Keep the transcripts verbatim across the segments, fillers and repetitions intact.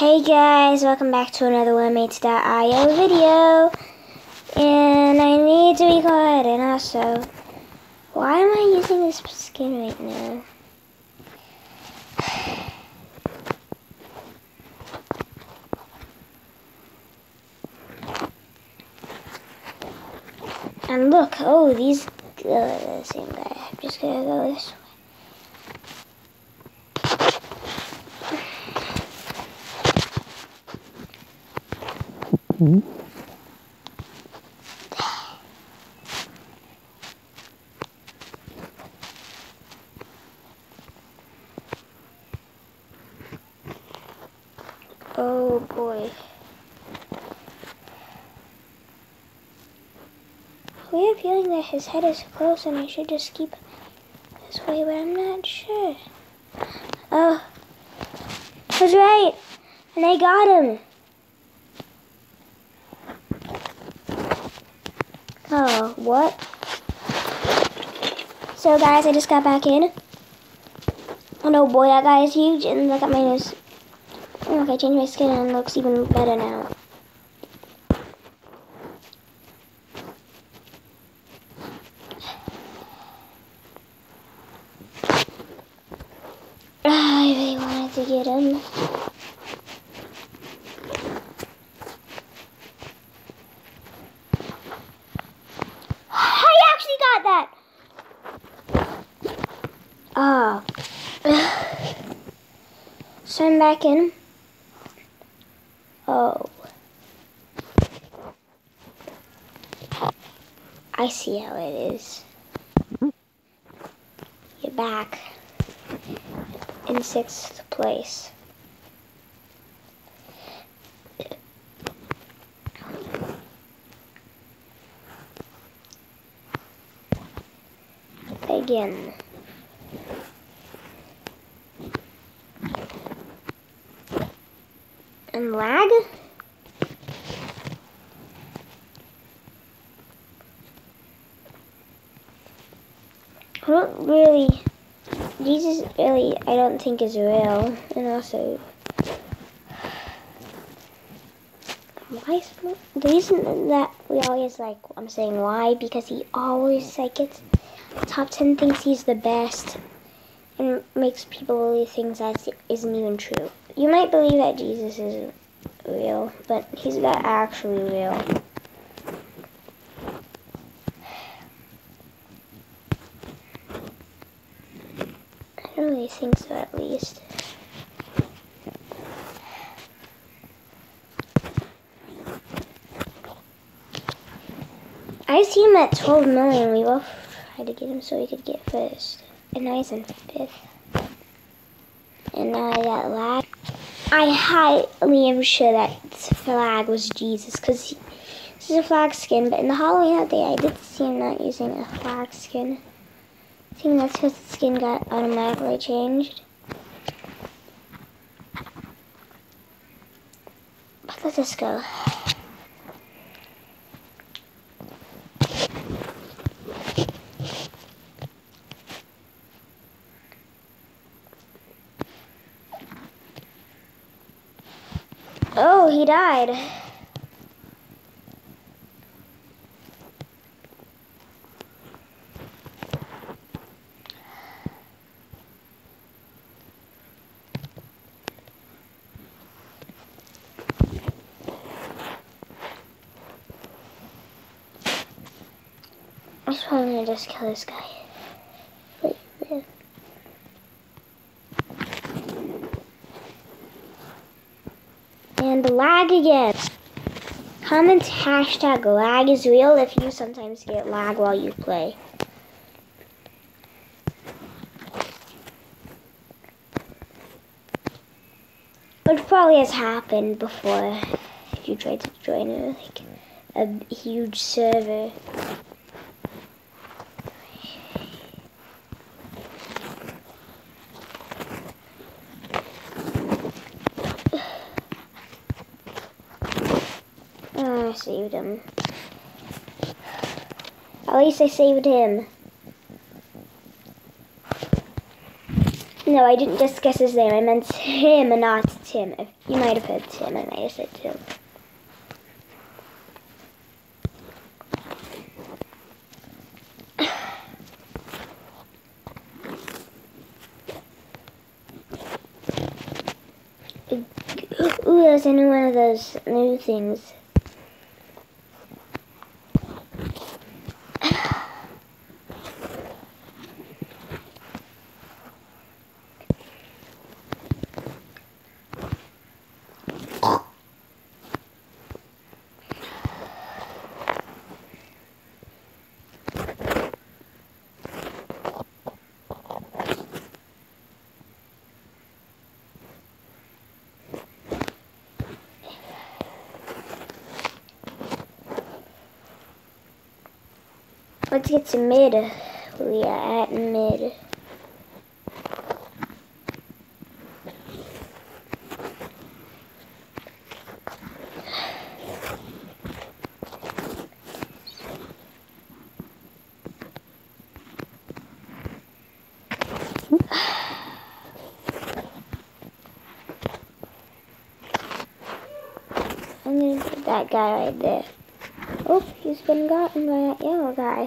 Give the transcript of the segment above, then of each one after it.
Hey guys, welcome back to another Webmates dot i o video. And I need to be quiet, and also, why am I using this skin right now? And look, oh, these, uh, the same guy. I'm just gonna go this way. Mm-hmm. Oh boy. We have a feeling that his head is close and I should just keep this way, but I'm not sure. Oh, I was right, and I got him. Oh, what? So guys, I just got back in. Oh no, boy, that guy is huge, and look at my nose. Okay, I changed my skin and it looks even better now. I really wanted to get him. I actually got that! Oh. So I'm back in. Oh. I see how it is. You're back in sixth place. Again. And lag? I don't really, Jesus really, I don't think is real. And also, why is the reason that we always like, I'm saying why, because he always like gets top ten, thinks he's the best, and makes people believe things that isn't even true. You might believe that Jesus isn't real, but he's not actually real. I don't really think so, at least. I see him at twelve million. We both tried to get him so we could get first. And now he's in fifth. And now I got lag. I highly am sure that flag was Jesus, because this is a flag skin. But in the Halloween update, I did see him not using a flag skin. I think that's because the skin got automatically changed. But let's just go. Oh, he died. I'm probably gonna just kill this guy. Wait, wait. And lag again. Comment hashtag lag is real if you sometimes get lag while you play. Which probably has happened before if you tried to join a, like a huge server. Oh, I saved him. At least I saved him. No, I didn't just guess his name. I meant Tim and not Tim. If you might have heard Tim, I might have said Tim. Ooh, there's a new one of those new things. Let's get to mid. We are at mid. I'm gonna put that guy right there. Oh, he's been gotten by that yellow guy.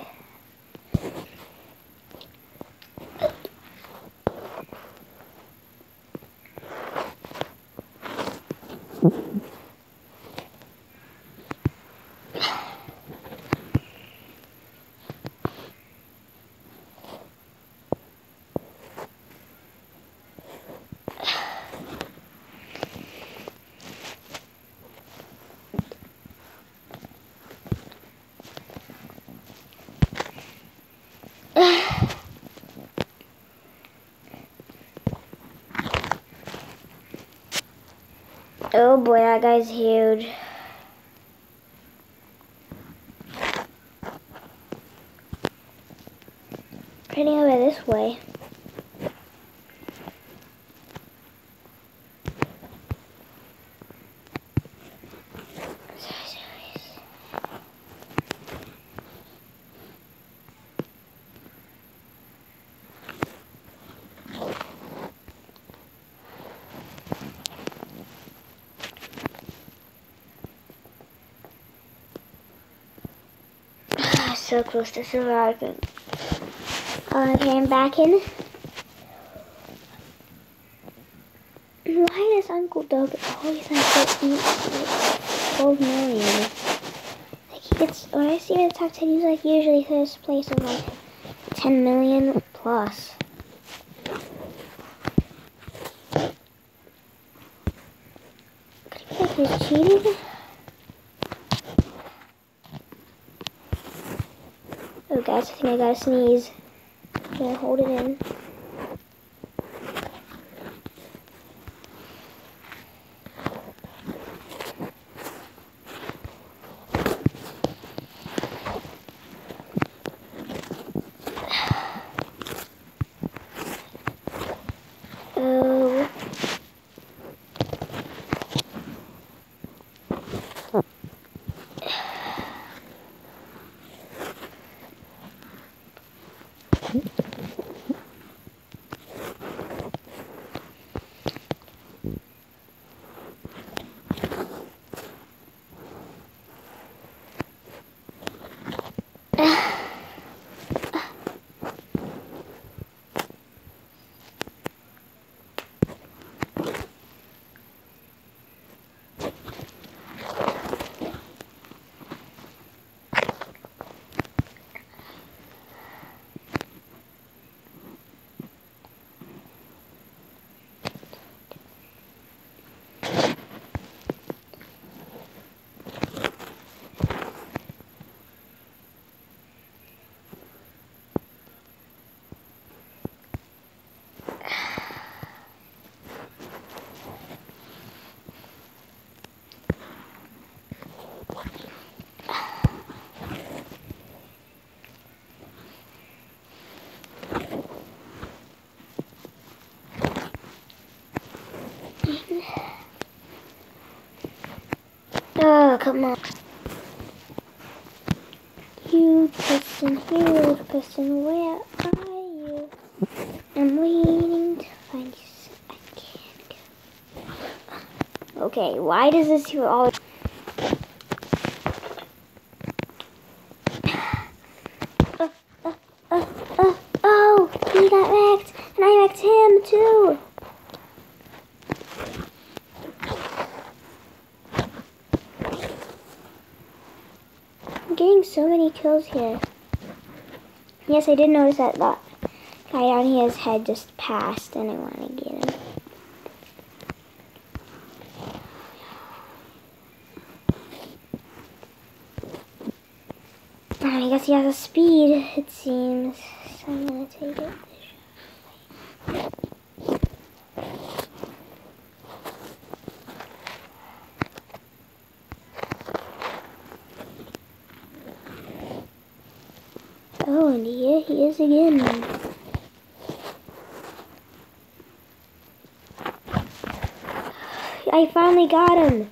Oh boy, that guy's huge. Heading over this way. So close to surviving. Okay, I'm back in. Why does Uncle Doug always have to eat like twelve million? Like he gets, when I see him in the top ten, he's like usually first place of like ten million plus. Could he be like he's cheating? Oh guys, I think I gotta sneeze. I'm gonna hold it in. Oh. Oh, come on. You piston, huge piston, where are you? I'm waiting to find Okay, why does this here all... Uh, uh, uh, uh, oh, he got wrecked, and I wrecked him too. I'm getting so many kills here. Yes, I did notice that that guy down here's head just passed, and I want to get him. I guess he has a speed, it seems. So I'm gonna take it. Oh, and here he is again. I finally got him.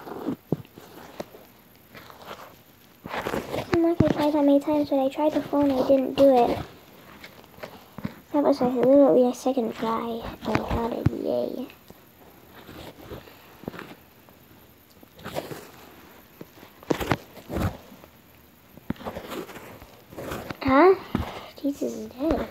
I'm not gonna try that many times, but I tried the phone and I didn't do it. That was like literally a second try. I got it, yay. Huh? Jesus is dead.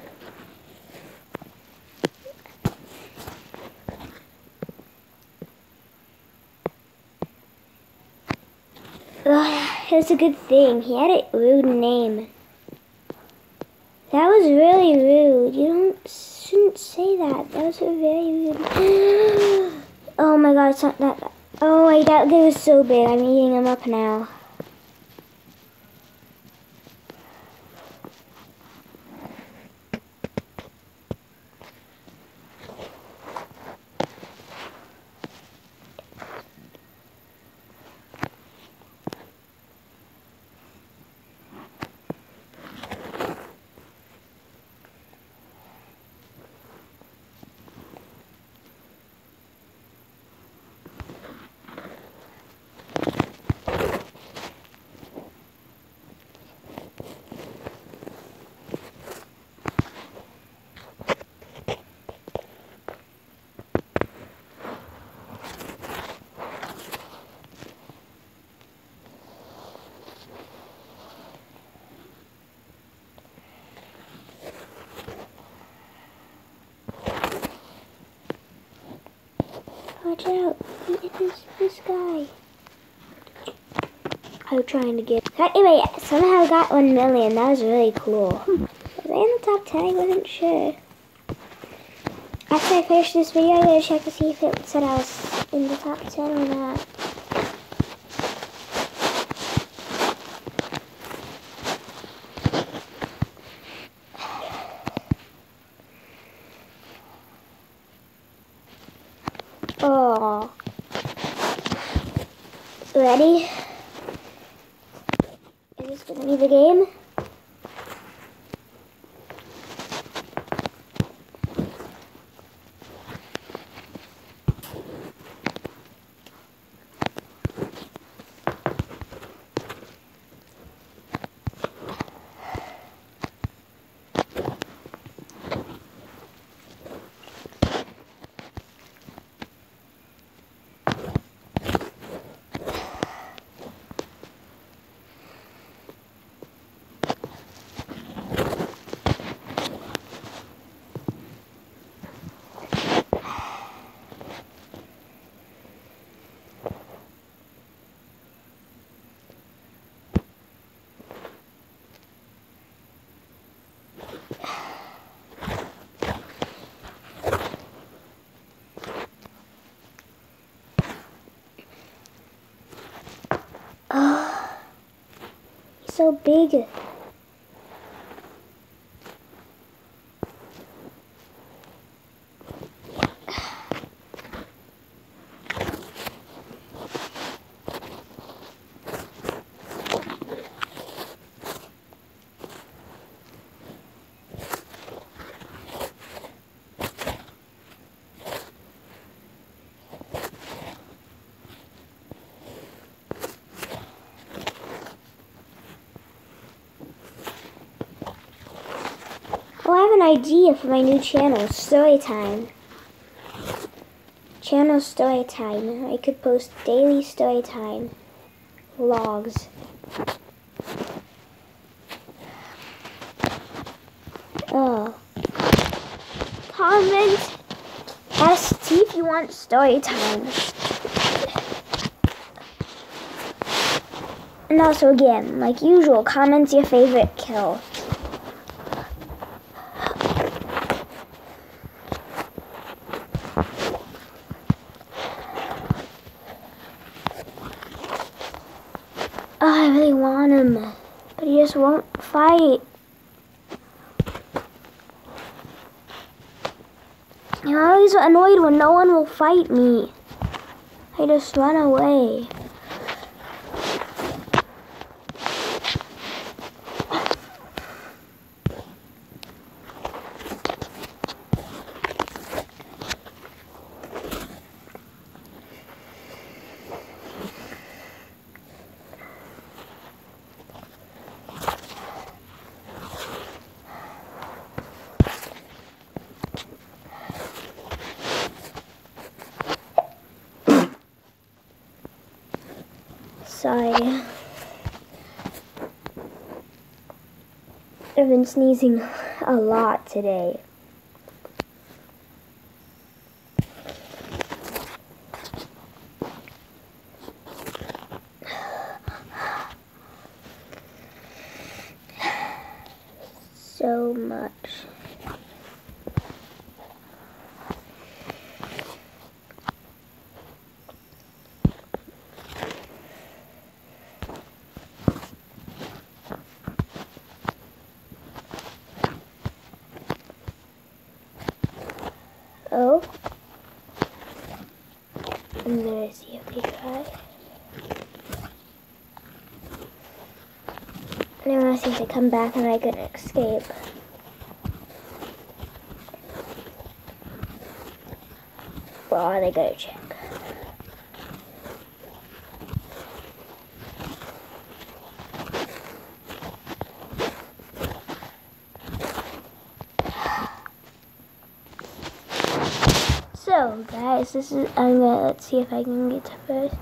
Ugh, it was a good thing. He had a rude name. That was really rude. You don't shouldn't say that. That was very rude. Oh my god, it's not that. Oh my god, it was so big. I'm eating him up now. Watch out. It is this guy. I'm trying to get... Anyway, somehow I got one million. That was really cool. Was I in the top ten? I wasn't sure. After I finished this video, I'm going to check to see if it said I was in the top ten or not. Oh. Ready? Is this gonna be the game? Oh, he's so big. Oh, I have an idea for my new channel, Storytime. Ch channel story time. I could post daily story time vlogs. Oh. Comment S T if you want story time. And also again, like usual, comment your favorite kill. Oh, I really want him, but he just won't fight. I'm always annoyed when no one will fight me. I just run away. Sorry. I've been sneezing a lot today. So much. Oh, I'm gonna see if they try. And I wanna see if they come back and I can escape. Well, are they gonna check? So guys, this is I'm gonna let's see if I can get to first.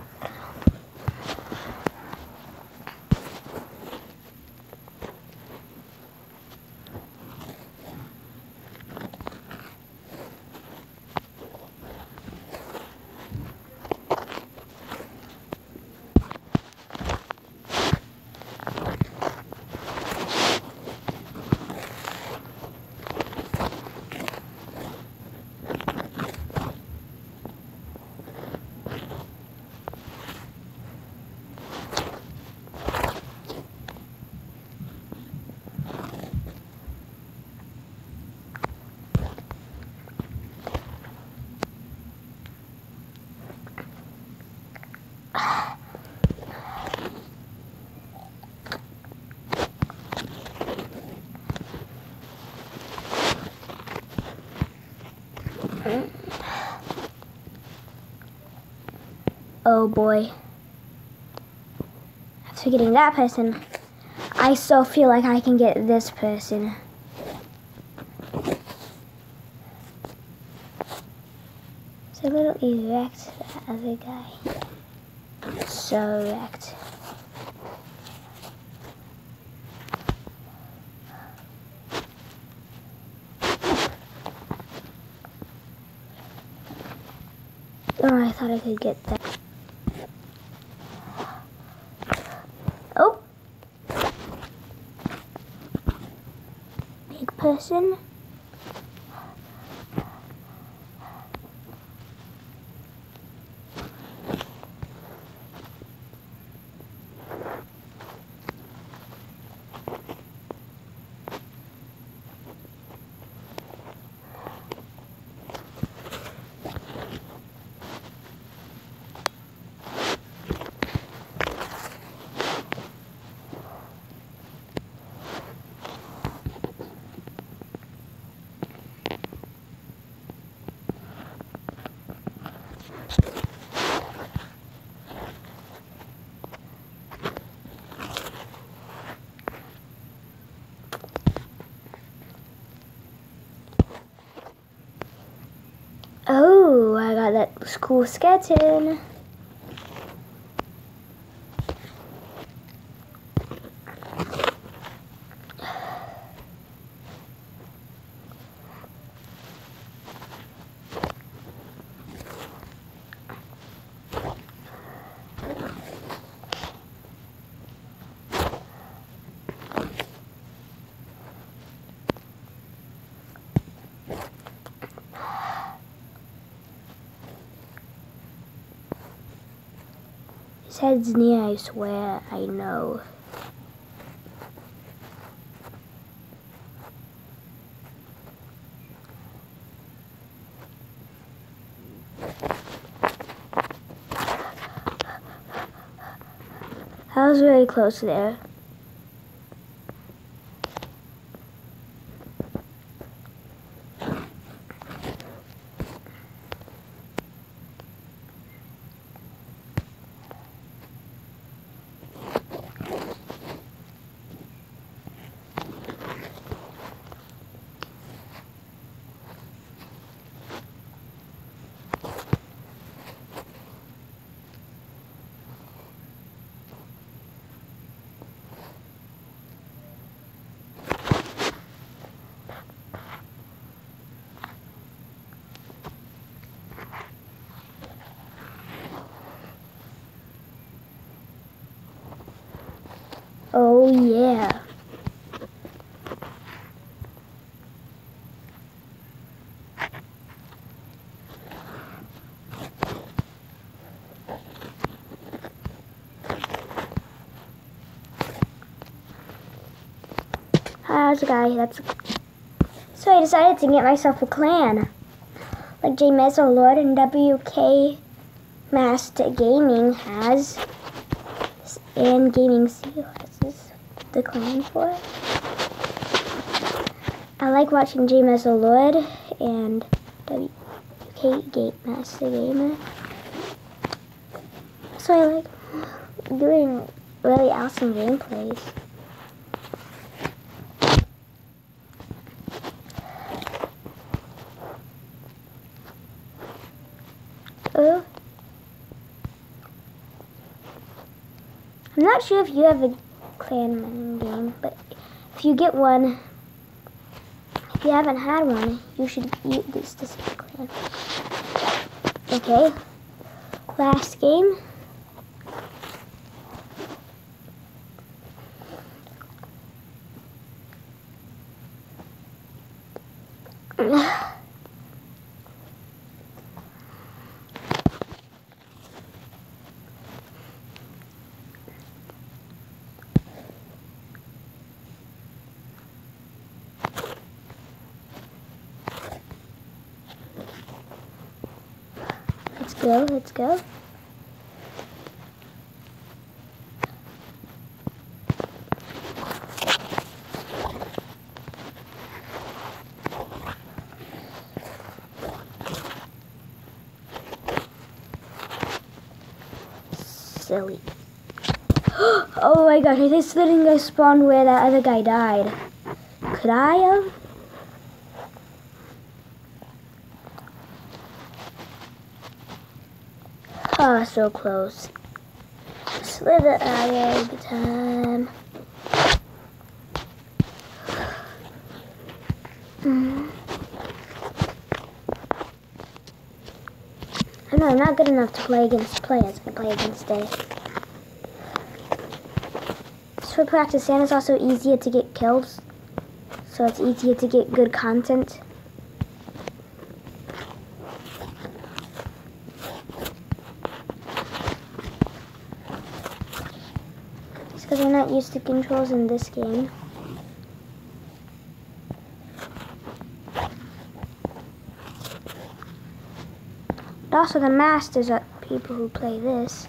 Oh boy. After getting that person, I still feel like I can get this person. So literally wrecked that other guy. So wrecked. Oh, I thought I could get that. Oh! Big person. Cool skeleton. His head's near, I swear, I know. I was really close there. Oh yeah. How's a guy? That's so I decided to get myself a clan, like J Mezzolord and W K Master Gaming has, and Gaming Seal has the clan for it. I like watching J Mezzolord and W K Game Master Gamer, so I like doing really awesome gameplays. Oh. I'm not sure if you have a clan game, but if you get one, if you haven't had one, you should use this to see clan. Okay, last game. Let's go, let's go. Silly. Oh my gosh, this little guy spawned where that other guy died. Could I have? Oh, so close. Slither eye all the time. Mm. I know I'm not good enough to play against players. I play against Dave. Just for practice, and it's also easier to get kills, so it's easier to get good content. Because I'm not used to controls in this game. But also the masters are people who play this.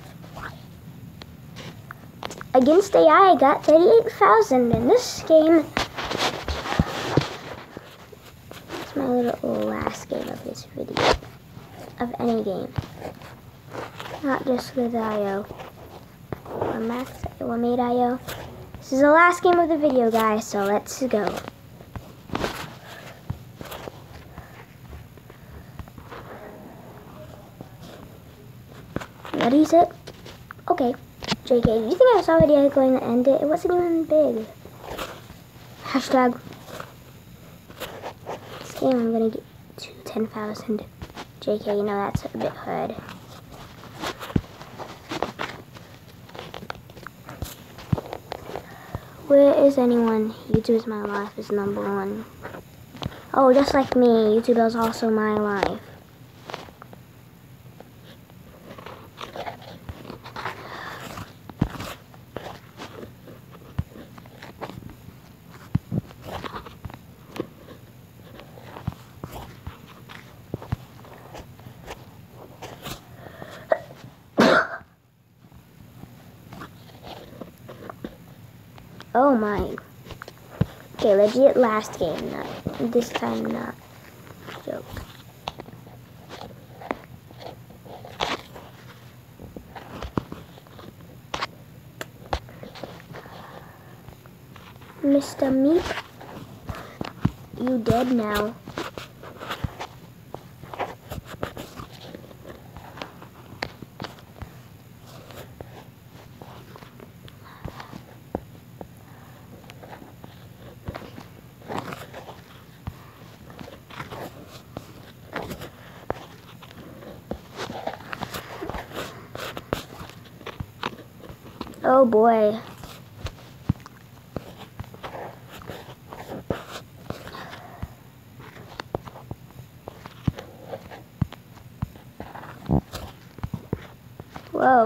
Against A I, I got thirty-eight thousand in this game. It's my little last game of this video. Of any game. Not just with I O. Or Max, or Made I O. This is the last game of the video, guys, so let's go. Ready, set? Okay. J K, do you think I was already going to end it? It wasn't even big. Hashtag. This game I'm gonna get to ten thousand. J K, you know that's a bit hard. Where is anyone? YouTube is my life is number one. Oh, just like me, YouTube is also my life. Oh my. Okay, legit last game, not this time, not joke. Mister Meep, you dead now. Oh boy. Whoa.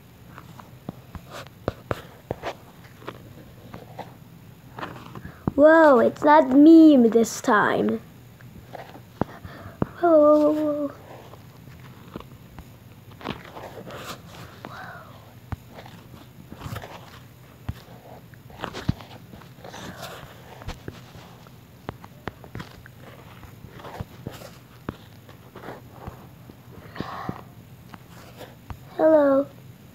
Whoa, it's not meme this time. Whoa, whoa, whoa, whoa. Hello.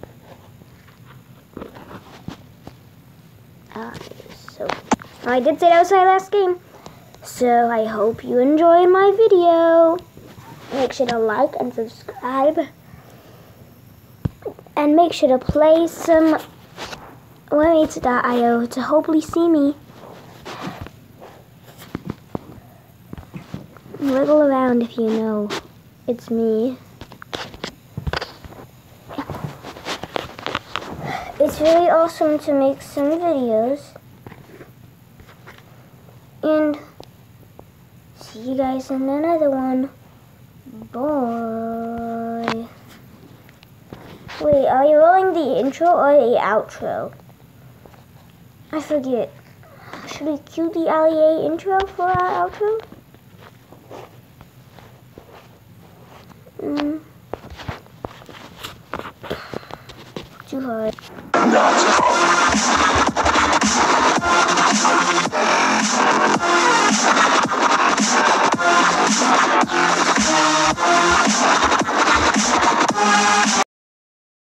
Uh, so, I did say that was my last game. So, I hope you enjoyed my video. Make sure to like and subscribe. And make sure to play some Webmates dot i o to hopefully see me. Wiggle around if you know it's me. It's really awesome to make some videos. And see you guys in another one. Bye. Wait, are you rolling the intro or the outro? I forget. Should we cue the L E A intro for our outro? Mm. Too hard.